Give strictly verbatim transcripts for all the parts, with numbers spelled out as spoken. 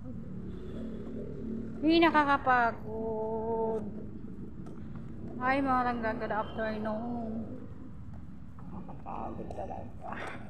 Hindi nakakapagod. Ay, mga langga, good afternoon. Nakakapagod talaga.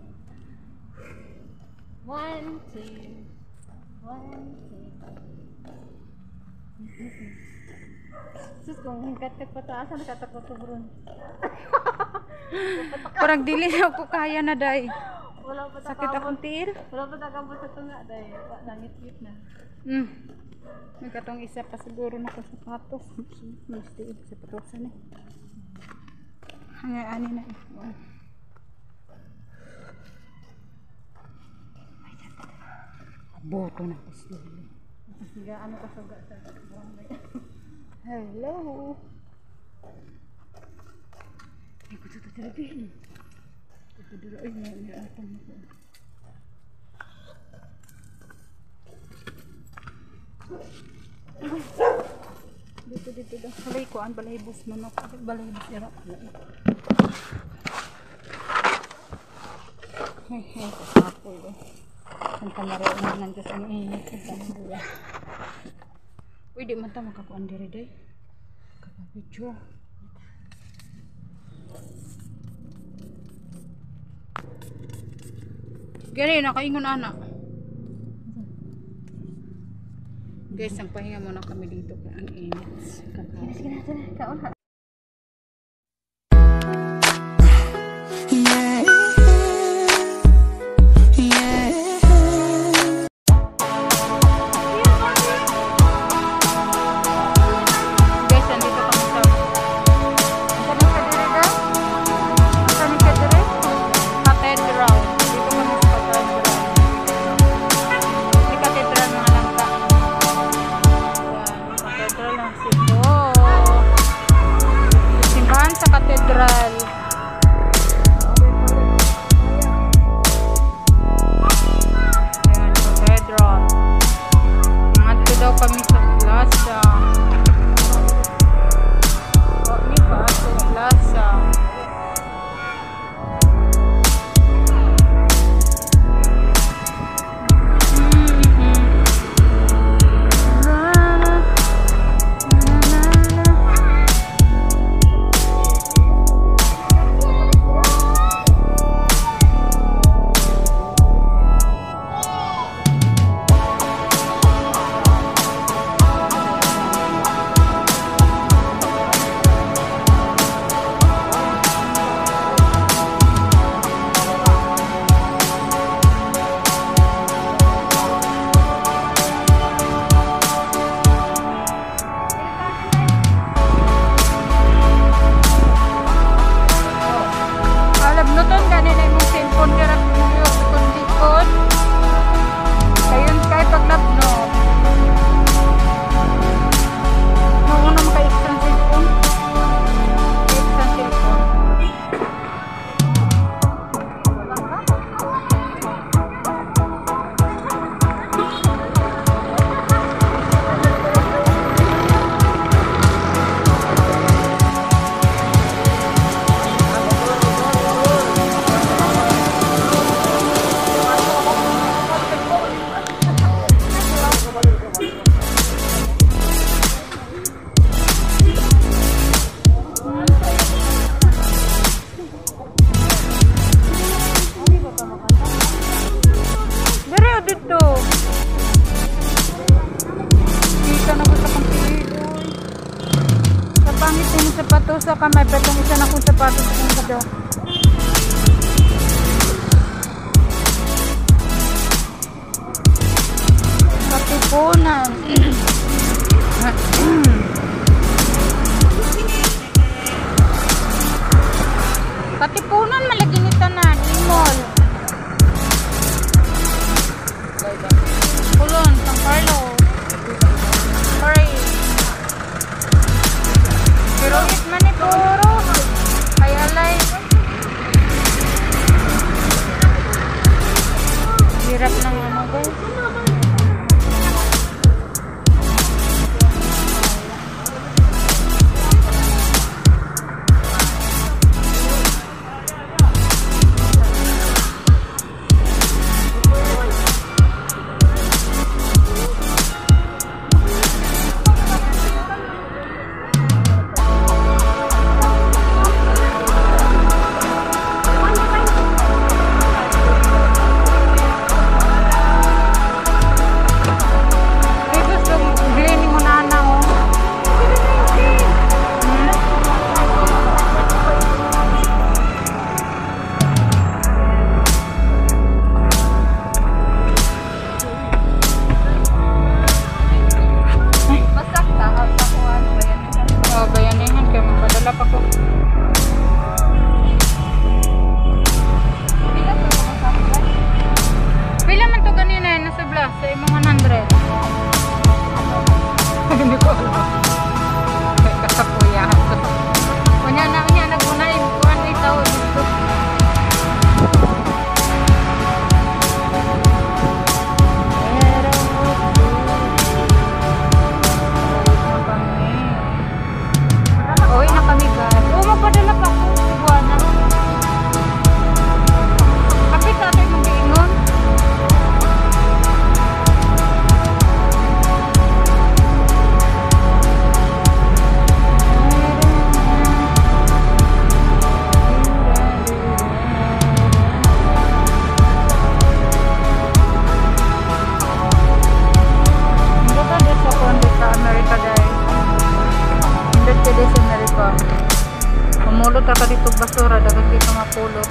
One, two. One, two. Sus, kung hingkat-kat pataasan, nakatakot ko bro. Parang dili na ako kaya na, day. Wala pa sakit akong tiil. Wala pa takabot sa tunga, day. Nangit-ngit na. Hmm. May katong isa pa siguro na ko sapatos. Mas tiil sa patosan eh. Hanggang ani na eh. Boto na ko siya. Sige, ano ka suga sa hello. Ay, ko ito talaga yun. Ito dito, ay, may atang na ko. Dito, dito, dito. Halay ko, ang balahibos man ako. Balahibos yara. Ay, ay, kasapo yun. Ang kamaro na nandiyo sa init. Uy, di man ta makakuan diri day. Kapapicture. Gani, nakaingon anak. Guys, ang pahinga muna kami dito kaya ang init. Sige, sige natin. Kaon ha. Cathedral. Ayan, cathedral. Nandito daw kami sa plaza. Kami pa sa plaza. Sa kamay, petong isa na kong sapatos kung kado. Katipunan. Katipunan, malaginita na. Imol. Kulon, San Carlos. Sorry. Pero it man ni puro ay alay hirap ng ano guys. na sa blast sa imong one hundred? Hindi ko alam. May kasapuyahan to. Kunya na niya nagunay kuan ay tao dito. Oy, na kami guys. Oh, magpadala pa ko. Buwana. Kapit sa ato yung giingon. Pumulot ka dito basura, dagat dito mapulot.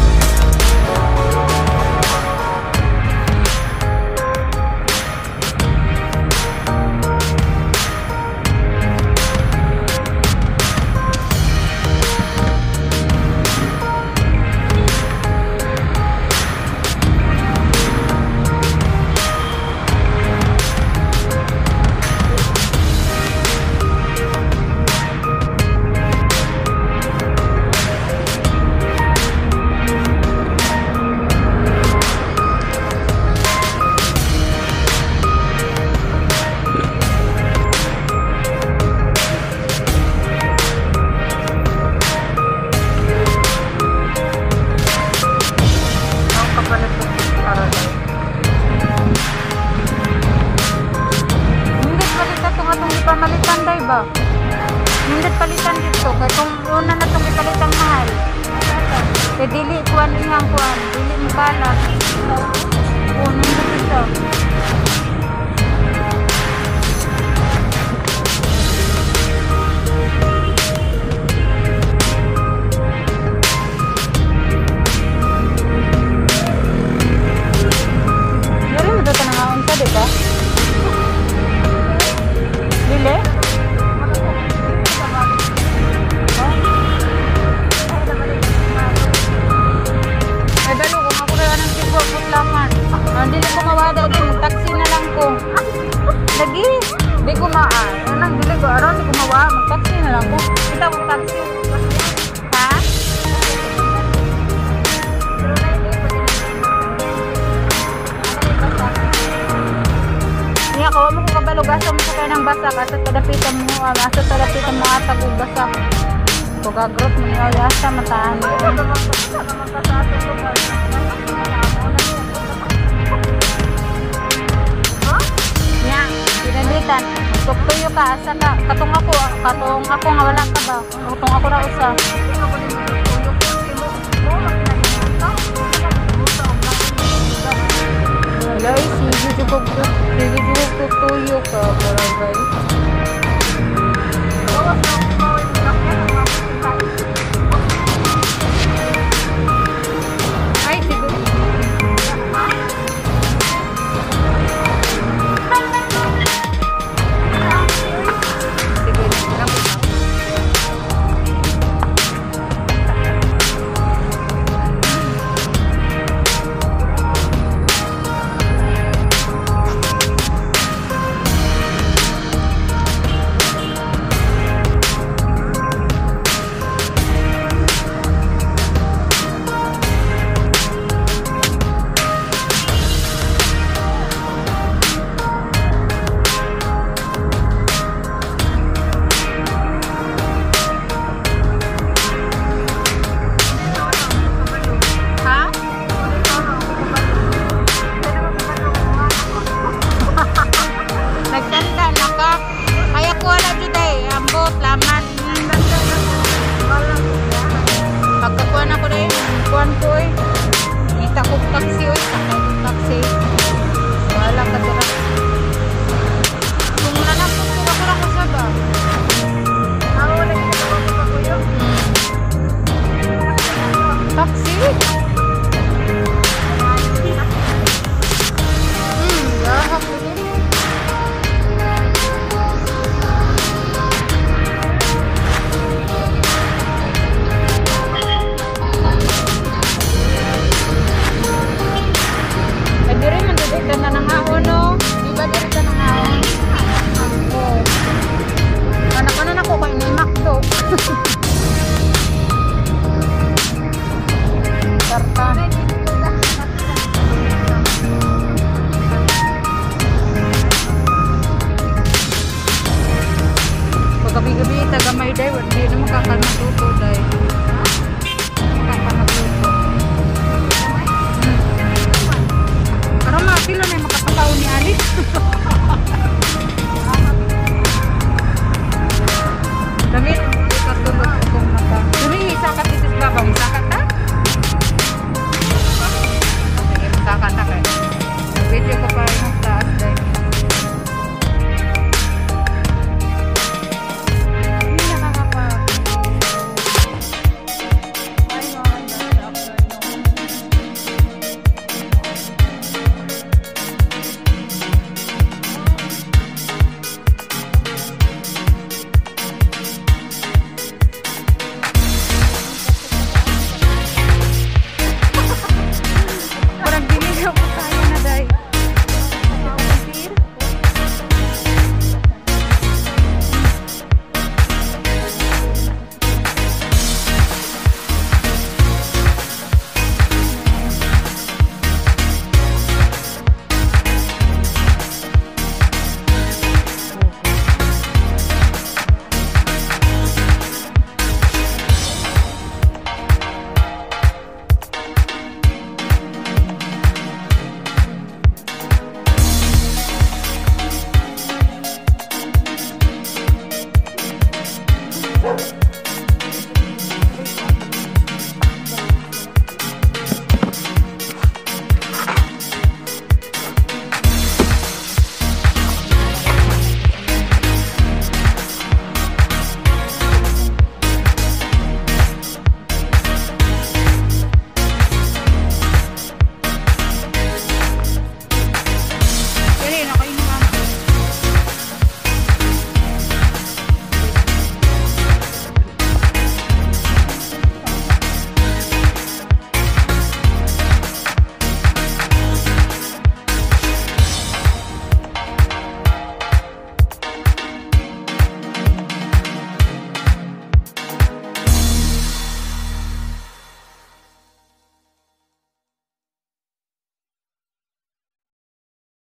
Palitan day ba? Hindi palitan dito kay kung una na itong ipalitang mahal kaya dili kuan ingang kuan dili mabalag una na dito yari mo dito nangaon ka diba? Dili? Ay dalo kung ako rin anong tipo putlaman. Hindi ko mawada din, taxi na lang ko. Lagi, di ko maa. Anong dili ko, araw di ko mawa, mag-taxi na lang ko. Kita ko taxi. Ha? Niya ko mo ko kabalugasan mo sa kayo ng basak asat kadapitan mo asat kadapitan mo atag og basak ko gagrot mo niya yasa matahan mo niya pinalitan tuktuyo ka asa ka katong ako katong ako nga wala ka ba katong ako ra usa guys, sige juga sige juga tuyo ka para guys. Ay, sige. makakal magluto dahil. Makakal magluto. Hmm. Pero mga pila na yung makapataw ni Alice.